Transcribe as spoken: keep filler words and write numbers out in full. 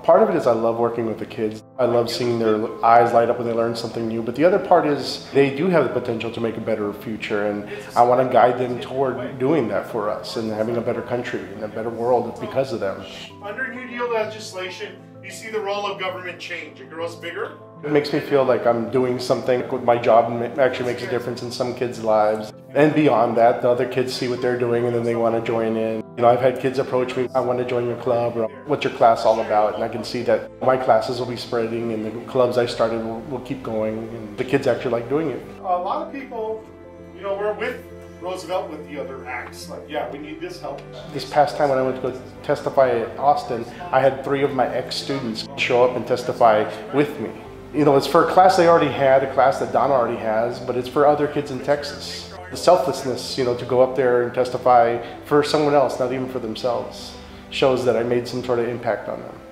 Part of it is I love working with the kids. I love seeing their eyes light up when they learn something new. But the other part is they do have the potential to make a better future, and I want to guide them toward doing that for us and having a better country and a better world because of them. Under New Deal legislation, you see the role of government change. It grows bigger. It makes me feel like I'm doing something with my job and it actually makes a difference in some kids' lives. And beyond that, the other kids see what they're doing and then they want to join in. You know, I've had kids approach me, I want to join your club, or what's your class all about? And I can see that my classes will be spreading and the clubs I started will, will keep going, and the kids actually like doing it. A lot of people, you know, we're with Roosevelt with the other acts. Like, yeah, we need this help. This past time when I went to go testify at Austin, I had three of my ex-students show up and testify with me. You know, it's for a class they already had, a class that Donna already has, but it's for other kids in Texas. The selflessness, you know, to go up there and testify for someone else, not even for themselves, shows that I made some sort of impact on them.